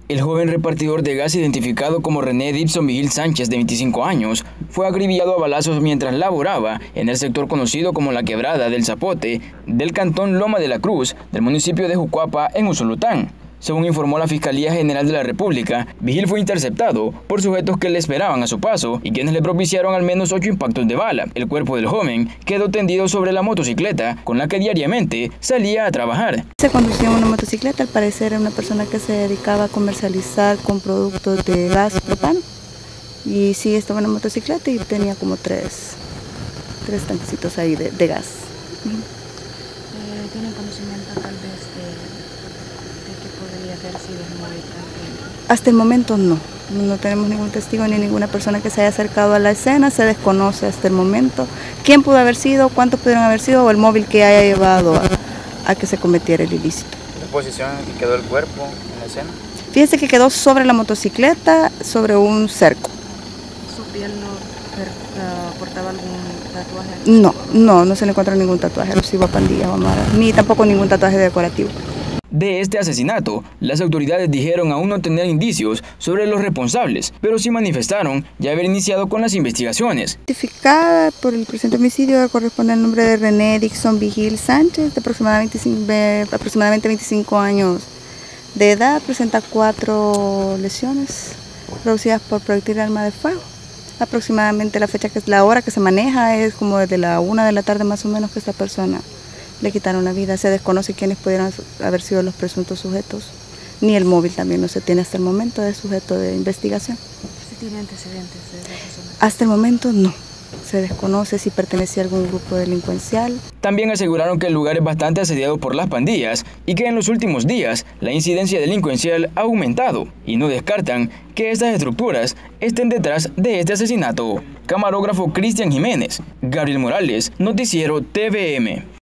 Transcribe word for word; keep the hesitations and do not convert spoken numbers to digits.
El joven repartidor de gas identificado como René Dixon Vigil Sánchez, de veinticinco años, fue acribillado a balazos mientras laboraba en el sector conocido como La Quebrada del Zapote del cantón Loma de la Cruz del municipio de Jucuapa en Usulután. Según informó la Fiscalía General de la República, Vigil fue interceptado por sujetos que le esperaban a su paso y quienes le propiciaron al menos ocho impactos de bala. El cuerpo del joven quedó tendido sobre la motocicleta con la que diariamente salía a trabajar. Se conducía una motocicleta, al parecer era una persona que se dedicaba a comercializar con productos de gas propano. Y sí, estaba en una motocicleta y tenía como tres, tres tanquecitos ahí de, de gas. Uh-huh. eh, ¿Tienen conocimiento tal vez de... podría haber sido el móvil también? Hasta el momento no, no tenemos ningún testigo ni ninguna persona que se haya acercado a la escena, se desconoce hasta el momento quién pudo haber sido, cuántos pudieron haber sido o el móvil que haya llevado a, a que se cometiera el ilícito. ¿En posición en que quedó el cuerpo en la escena? Fíjese que quedó sobre la motocicleta, sobre un cerco. ¿Su piel no uh, portaba algún tatuaje? No, no, no se le encontró ningún tatuaje alusivo a pandilla o amara, ni tampoco ningún tatuaje decorativo. De este asesinato, las autoridades dijeron aún no tener indicios sobre los responsables, pero sí manifestaron ya haber iniciado con las investigaciones. Identificada por el presente homicidio corresponde al nombre de René Dixon Vigil Sánchez, de aproximadamente, aproximadamente veinticinco años de edad, presenta cuatro lesiones producidas por proyectil de arma de fuego. Aproximadamente la fecha, que es la hora que se maneja, es como desde la una de la tarde más o menos que esta persona le quitaron la vida. Se desconoce quiénes pudieran haber sido los presuntos sujetos, ni el móvil también no se tiene hasta el momento de sujeto de investigación. ¿Se tiene antecedentes de esa persona? Hasta el momento no, se desconoce si pertenecía a algún grupo delincuencial. También aseguraron que el lugar es bastante asediado por las pandillas y que en los últimos días la incidencia delincuencial ha aumentado y no descartan que estas estructuras estén detrás de este asesinato. Camarógrafo Cristian Jiménez, Gabriel Morales, Noticiero T V M.